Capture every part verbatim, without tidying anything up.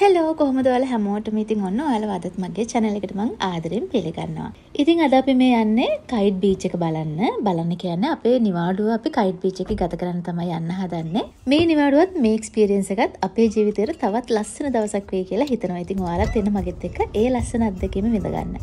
Hello කොහොමද ඔයාලා හැමෝටම ඉතින් ඔන්න ඔයාලා අදත් මගේ channel එකට මම ආදරෙන් පිළිගන්නවා. ඉතින් අද අපි මේ යන්නේ Kite beach එක බලන්න. බලන්න කියන්නේ අපේ නිවාඩුව අපි Kite beach එකේ ගත කරන්න තමයි යන්න හදන්නේ. මේ නිවාඩුවත් මේ experience එකත් අපේ ජීවිතේට තවත් ලස්සන දවසක් වෙයි කියලා හිතනවා. ඉතින් ඔයාලත් එන්න මගෙත් එක්ක ඒ ලස්සන අත්දැකීම විඳ ගන්න.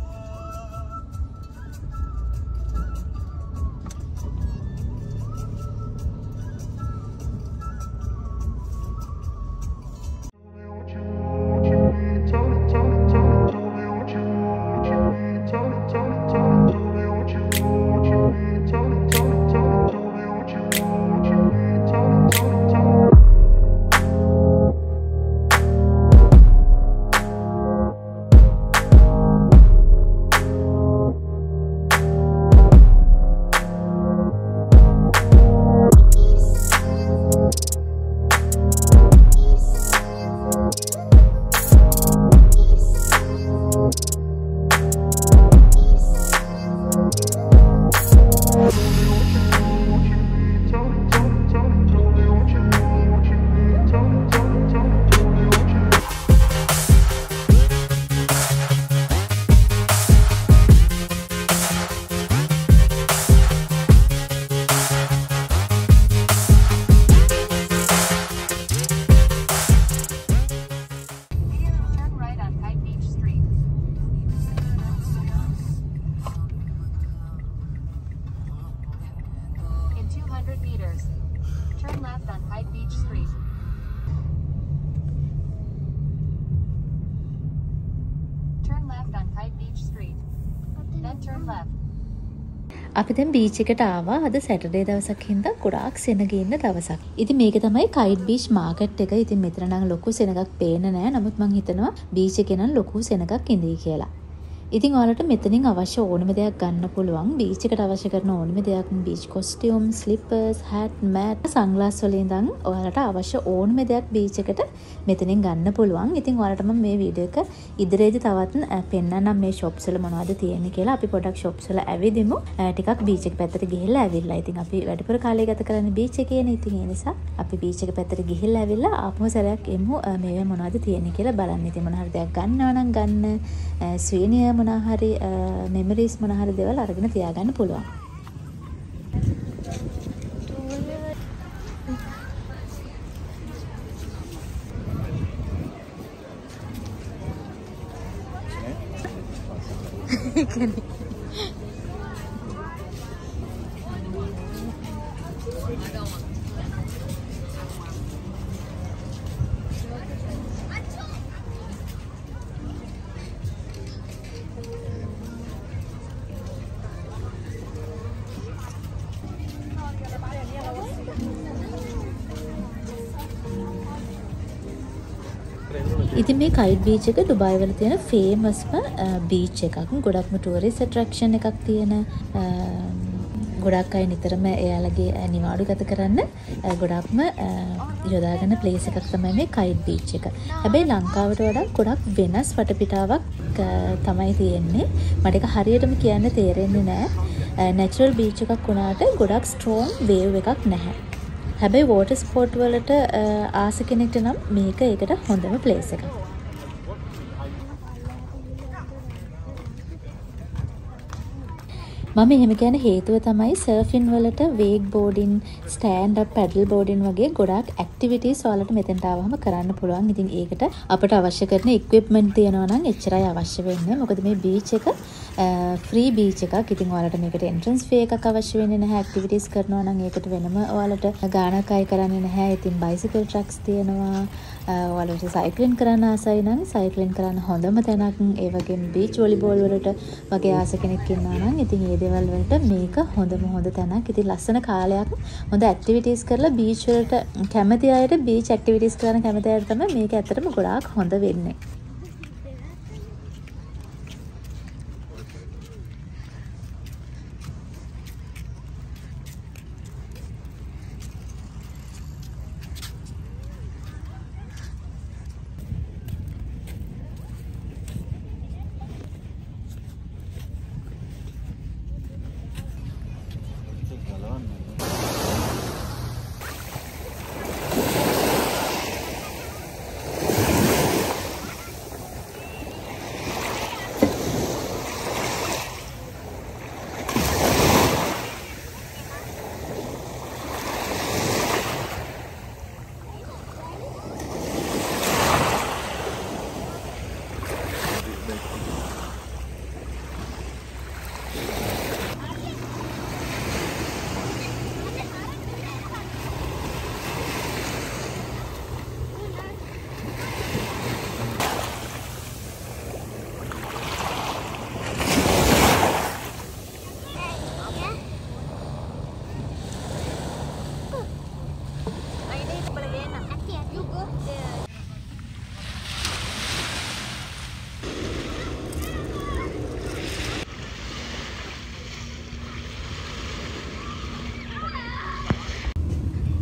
meters. Turn left on Kite Beach Street. Turn left on Kite Beach Street. Then turn left. අපි දැන් බීච් එකට ආවා. අද සැටර්ඩේ දවසක් හින්දා ගොඩාක් සෙනග ඉන්න දවසක්. ඉතින් මේක තමයි Kite Beach මාකට් එක. ඉතින් මෙතන නම් ලොකු සෙනගක් පේන්නේ නැහැ. නමුත් මං හිතනවා බීච් එකේ නම් ලොකු සෙනගක් ඉඳී කියලා. ඉතින් ඔයාලට මෙතනින් අවශ්‍ය ඕනම දෙයක් ගන්න පුළුවන්. බීච් එකට අවශ්‍ය කරන ඕනම දෙයක් beach costume, slippers, hat, mat, sunglass වලින් ඉඳන් ඔයාලට අවශ්‍ය ඕනම දෙයක් බීච් එකට මෙතනින් ගන්න පුළුවන්. ඉතින් ඔයාලට මම මේ වීඩියෝ එක ඉදිරියේදී තවත් පෙන්නන්නම් මේ shops වල මොනවද තියෙන්නේ කියලා. අපි පොඩක් shops වල ඇවිදිමු. ටිකක් බීච් එක පැත්තට ගිහිල්ලා ඇවිල්ලා. ඉතින් අපි වැඩිපුර කාලය ගත කරන්නේ බීච් එකේනේ. ඉතින් ඒ නිසා අපි බීච් එක පැත්තට ගිහිල්ලා ඇවිල්ලා ආපහු සැරයක් එමු මේ මොනවද තියෙන්නේ කියලා බලන්න. ඉතින් මොන හරි දෙයක් ගන්නවා නම් ගන්න. ස්වීනිය මොනවා හරි මෙමරිස් මොනවා හරි දේවල් අරගෙන තියාගන්න පුළුවන්. ඉතින් මේ Kite beach එක දුබායි වල තියෙන ෆේමස්ම බීච් එකක්. ගොඩක්ම ටූරිස්ට් ඇට්‍රැක්ෂන් එකක් තියෙන ගොඩක් අය නිතරම එයාලගේ නිවාඩු ගත කරන්න ගොඩක්ම යොදාගෙන ප්ලේස් එකක් තමයි මේ Kite beach එක. හැබැයි ලංකාවට වඩා ගොඩක් වෙනස් වටපිටාවක් තමයි තියෙන්නේ. මට ඒක හරියටම කියන්න තේරෙන්නේ නැහැ. නැචරල් බීච් එකක් වුණාට ගොඩක් ස්ට්‍රෝං වේව් එකක් නැහැ. හැබැයි වෝටර් ස්පෝර්ට් වලට ආස කෙනෙක්ට නම් මේක ඒකට හොඳම ප්ලේස් එකක්. මම එහෙම කියන හේතුව තමයි සර්ෆින් වලට wave boarding, stand up paddle boarding වගේ ගොඩාක් ඇක්ටිවිටීස් ඔයාලට මෙතෙන්ට ආවම කරන්න පුළුවන්. ඉතින් ඒකට අපිට අවශ්‍ය කරන ඉක්විප්මන්ට් තියෙනවා නම් එච්චරයි අවශ්‍ය වෙන්නේ. මොකද මේ බීච් එක ෆ්‍රී බීච් එකක්. ඉතින් ඔයාලට මේකට එන්ට්‍රන්ස් ෆී එකක් අවශ්‍ය වෙන්නේ නැහැ. ඇක්ටිවිටීස් කරනවා නම් ඒකට වෙනම ඔයාලට ගාණක් අය කරන්නේ නැහැ. ඉතින් බයිසිකල් ට්‍රැක්ස් තියෙනවා. ඔයාලට සයික්ලින් කරන්න ආසයි නම් සයික්ලින් කරන්න හොඳම තැනක්. ඒ වගේම බීච් වොලිබෝල් වලට වගේ ආස කෙනෙක් ඉන්නවා නම් ඉතින් ඒ දේවල් වලට මේක හොඳම හොඳ තැනක්. ඉතින් ලස්සන කාලයක් හොඳ ඇක්ටිවිටීස් කරලා බීච් වලට කැමති අයට බීච් ඇක්ටිවිටීස් කරන්න කැමති අයට තමයි මේක ඇත්තටම ගොඩාක් හොඳ වෙන්නේ.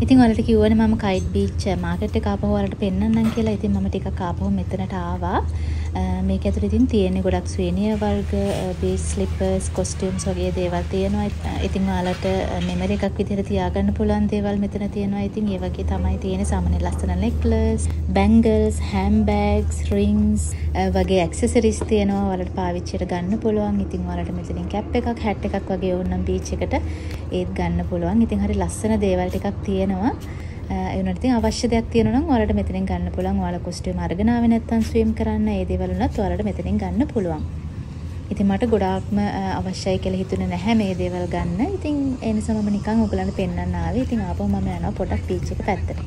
ඉතින් ඔයාලට කිව්වනේ මම කයිට් බීච් මාකට් එක ආපහු ඔයාලට පෙන්නන්නම් කියලා. ඉතින් මම ටිකක් ආපහු මෙතනට ආවා. මේක ඇතුලේ ඉතින් තියෙන්නේ ගොඩක් ස්වේනියර් වර්ග, බීච් ස්ලිපර්ස්, කොස්ටියුම්ස් වගේ දේවල් තියෙනවා. ඉතින් ඔයාලට මෙමරි එකක් විදිහට තියාගන්න පුළුවන් දේවල් මෙතන තියෙනවා. ඉතින් ඒ වගේ තමයි තියෙන්නේ සාමාන්‍ය ලස්සන necklace, bangles, hand bags, rings වගේ ඇක්සසරිස් තියෙනවා. ඔයාලට පාවිච්චියට ගන්න පුළුවන්. ඉතින් ඔයාලට මෙතනින් කැප් එකක්, හැට් එකක් වගේ ඕනනම් බීච් එකට ඒත් ගන්න පුළුවන්. ඉතින් හරි ලස්සන දේවල් ටිකක් තියෙනවා. ඒ වුණාට ඉතින් අවශ්‍ය දෙයක් තියෙනවා නම් ඔයාලට මෙතනින් ගන්න පුළුවන්. ඔයාලා කොස්ටියුම් අරගෙන ආවේ නැත්නම් ස්විම් කරන්න ඒ දේවල් උනත් ඔයාලට මෙතනින් ගන්න පුළුවන්. ඉතින් මට ගොඩාක්ම අවශ්‍යයි කියලා හිතුනේ නැහැ මේ දේවල් ගන්න. ඉතින් ඒ නිසා මම නිකන් ඔයගලන්ට පෙන්වන්න ආවේ. ඉතින් ආපහු මම යනවා පොඩක් බීච් එක පැත්තට.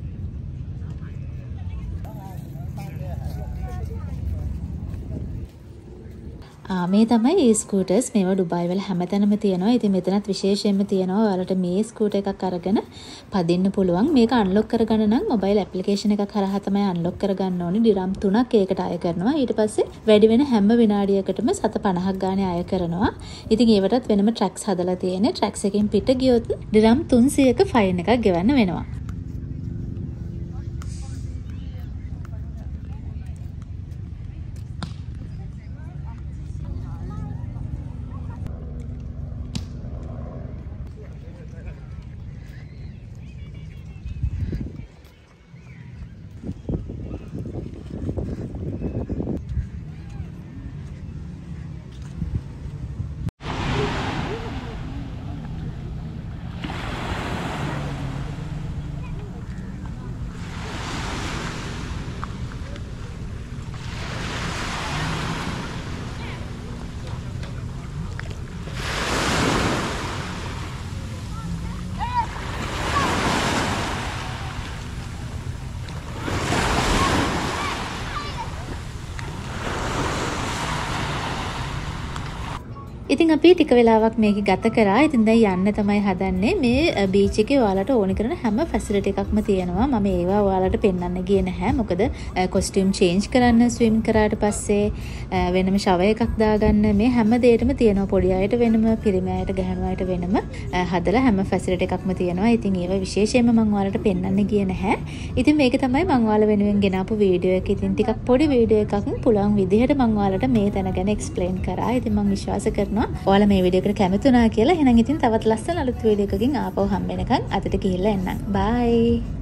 මේ තමයි ඒ ස්කූටර්ස්. මේවා ඩුබායි වල හැමතැනම තියෙනවා. ඉතින් මෙතනත් විශේෂයෙන්ම තියෙනවා. ඔයාලට මේ ස්කූටර් එකක් අරගෙන පදින්න පුළුවන්. මේක අන්ලොක් කරගන්න නම් මොබයිල් ඇප්ලිකේෂන් එකක් හරහා තමයි අන්ලොක් කරගන්න ඕනේ. ඩිරම් තුනක් ඒකට අය කරනවා. ඊට පස්සේ වැඩි වෙන හැම විනාඩියකටම සත පනහක් ගානේ අය කරනවා. ඉතින් ඒවටත් වෙනම ට්‍රැක්ස් හදලා තියෙන්නේ. ට්‍රැක්ස් එකෙන් පිට ගියොත් ඩිරම් තුන්සීයක ෆයින් එකක් ගෙවන්න වෙනවා. ඉතින් අපි ටික වෙලාවක් මේක ගත කරා. ඉතින් දැන් යන්න තමයි හදන්නේ. මේ බීච් එකේ ඔයාලට ඕනි කරන හැම ෆැසිලිටි එකක්ම තියෙනවා. මම ඒවා ඔයාලට පෙන්වන්න ගියේ නැහැ. මොකද කොස්ටියුම් චේන්ජ් කරන්න, ස්විම් කරාට පස්සේ වෙනම ෂවර් එකක් දාගන්න මේ හැම දෙයකම තියෙනවා. පොඩි අයට වෙනම, පිරිමි අයට, ගැහැණු අයට වෙනම හදලා හැම ෆැසිලිටි එකක්ම තියෙනවා. ඉතින් ඒවා විශේෂයෙන්ම මම ඔයාලට පෙන්වන්න ගියේ නැහැ. ඉතින් මේක තමයි මම ඔයාලා වෙනුවෙන් ගෙනාපු වීඩියෝ එක. ඉතින් ටිකක් පොඩි වීඩියෝ එකක් පුළුවන් විදිහට මම ඔයාලට මේ තැන ගැන එක්ස්ප්ලেইন කරා. ඉතින් මම විශ්වාස කරනවා ඔයාලා මේ වීඩියෝ එකට කැමති වුණා කියලා. එහෙනම් ඉතින් තවත් ලස්සන අලුත් වීඩියෝ එකකින් ආපහු හම්බ වෙනකන් අදට ගිහිල්ලා එන්නම්. බයි.